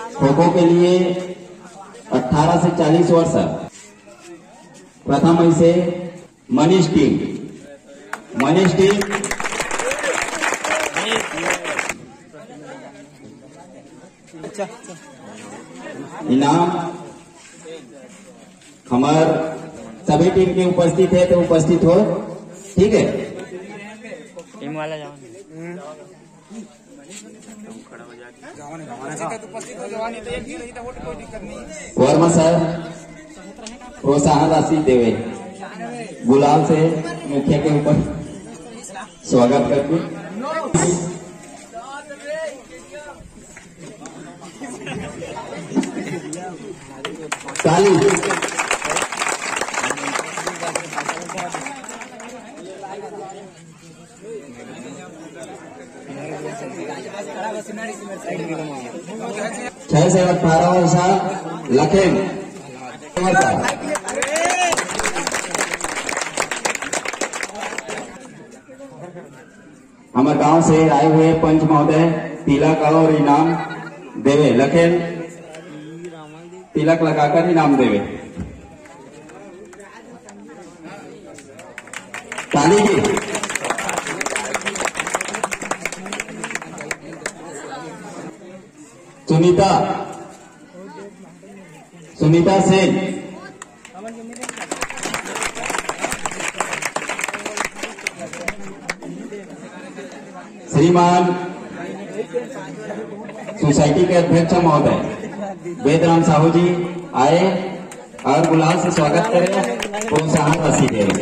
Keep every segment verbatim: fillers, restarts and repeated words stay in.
खो खो के लिए अठारह से चालीस वर्ष प्रथम इसे मनीष टीम मनीष टीम इनाम हमार सभी टीम के उपस्थित है तो उपस्थित हो, ठीक है। टीम वाला जाओ वर्मा सर प्रोत्साहन राशि देवे गुलाल से मुखिया के ऊपर स्वागत करके ताली छह से अठारह वर्ष लखेन हमारे गांव से आए हुए पंच महोदय तिलक और इनाम देवे लखेन तिलक लगाकर इनाम देवे ताली की सुनीता सुनीता सेन श्रीमान सोसाइटी के अध्यक्ष महोदय वेदराम साहू जी आए और गुलाल से स्वागत करें, प्रोत्साहन राशि दें।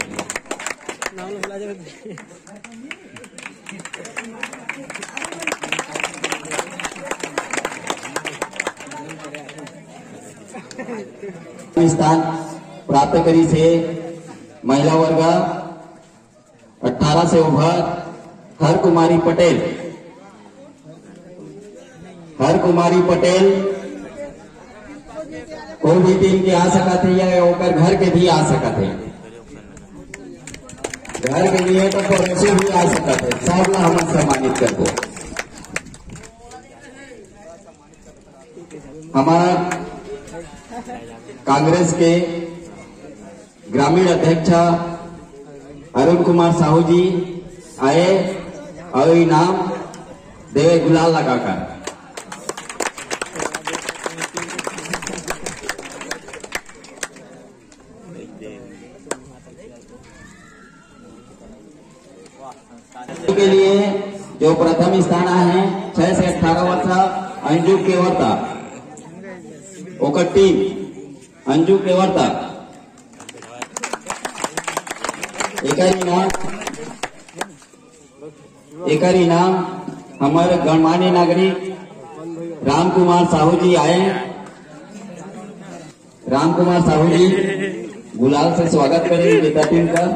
स्थान प्राप्त करी से महिला वर्ग अठारह से उभर हर कुमारी पटेल हर कुमारी पटेल कोई भी टीम के आ सकत है या ओकर घर के भी आ सकत है, घर के लिए तो पड़ोसी भी आ सकत है, सब ला हम सम्मानित कर दो। हमारा कांग्रेस के ग्रामीण अध्यक्ष अरुण कुमार साहू जी आए और इनाम देवे गुलाल लगाकर। के लिए जो प्रथम स्थान है छह से अठारह वर्ष अंजू केवरता ओकर टीम अंजू केवरता एकर इनाम एकर इनाम हमारे गणमान्य नागरिक राम कुमार साहू जी आए। राम कुमार साहू जी गुलाल से स्वागत करें विजेता टीम का।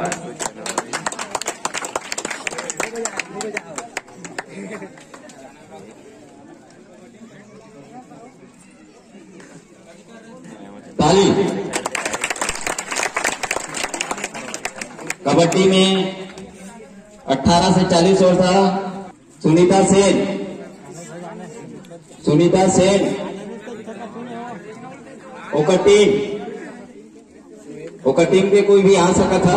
ताली। कबड्डी में अठारह से चालीस वर्ष सुनीता सेन सुनीता सेन ओकर टीम ओकर टीम के कोई भी आ सका था।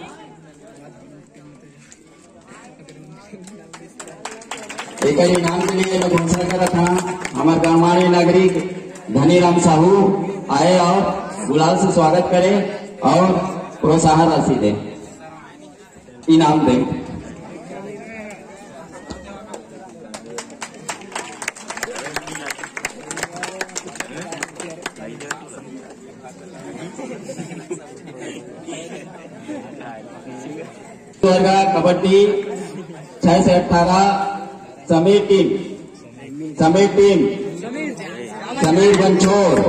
एक इनाम के लिए मैं घोषणा करा था हमारे गणमान्य नागरिक धनीराम साहू आए और गुलाल से स्वागत करें और प्रोत्साहन राशि दें, इनाम दें। कबड्डी छह से अठारह समीर टीम समीर टीम समीर बंछोर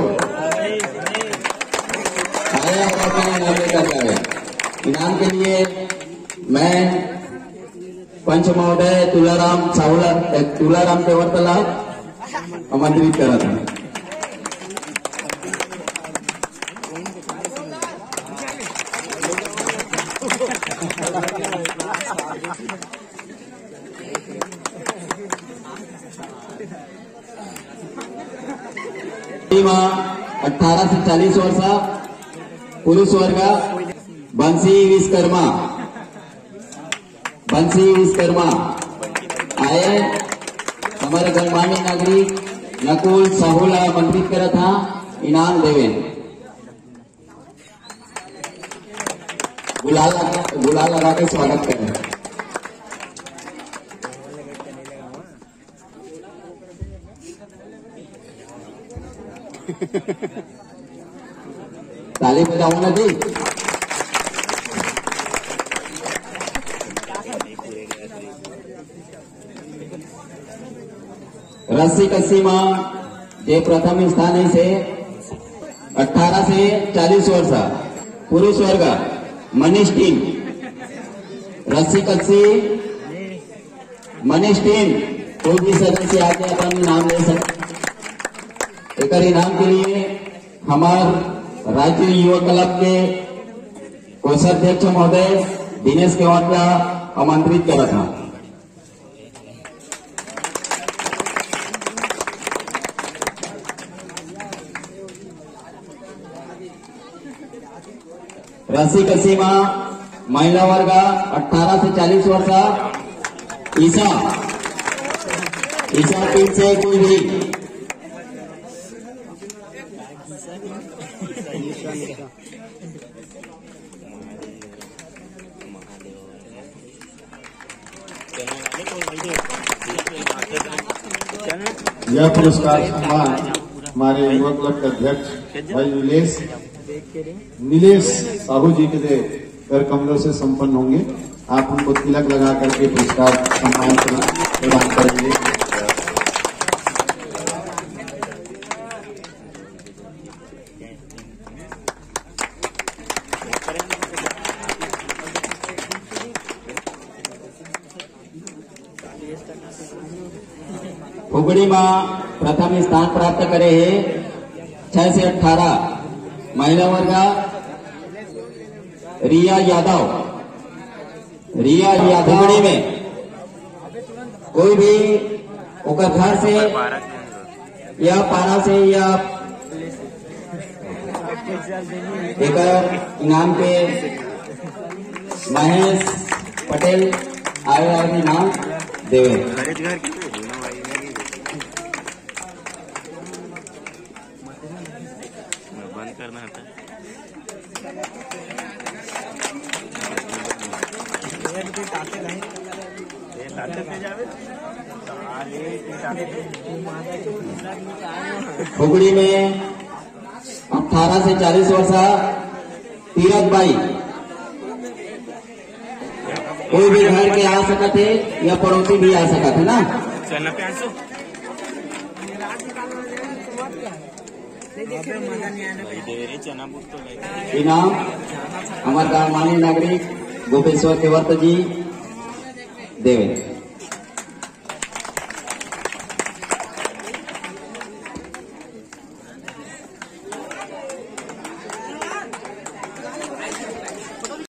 आया और अपना इनाम लेकर जाए। इनाम के लिए मैं पंच महोदय तुलाराम साहुला तुलाराम केवरतला आमंत्रित करा था। अठारह से चालीस वर्ष पुरुष वर्ग बंसी विश्वकर्मा बंसी विश्वकर्मा आए हमारे गणमान्य नागरिक नकुल साहूला आमंत्रित करा था इनाम देवे गुलाल गुलाल लगा के स्वागत करें। ताली बजाऊंगा जी। रस्सी कस्सी में जे प्रथम स्थान से अठारह से चालीस वर्ष पुरुष वर्ग मनीष टीम रस्सी कस्सी मनीष टीम कोई भी सदस्य आके अपन नाम ले सकते। एक इनाम के लिए हमारे राज्य युवा क्लब के कोषाध्यक्ष महोदय दिनेश केवट का आमंत्रित करा था। रस्सी कस्सी में महिला वर्ग अठारह से चालीस वर्ष ईसा ईसा टीम से कोई भी यह पुरस्कार सम्मान हमारे युवा क्लब के अध्यक्ष भाई नीलेश नीलेश साहू जी के कर कमलों से संपन्न होंगे। आप उनको तिलक लगा करके पुरस्कार सम्मान प्रदान करेंगे। फुगड़ी में प्रथम स्थान प्राप्त करे है छह से अठारह महिला वर्ग रिया यादव रिया यादव फुगड़ी में कोई भी ओकर घर से या पारा से या एक इनाम पे महेश पटेल आए और इनाम देवे। बंद करना है फुगड़ी में अठारह से चालीस वर्ष तीरथ भाई कोई भी घर के आ सकते है या पड़ोसी भी आ सकते है ना। इनाम हमारे गणमान्य नागरिक गोपेश्वर केवट जी देवे।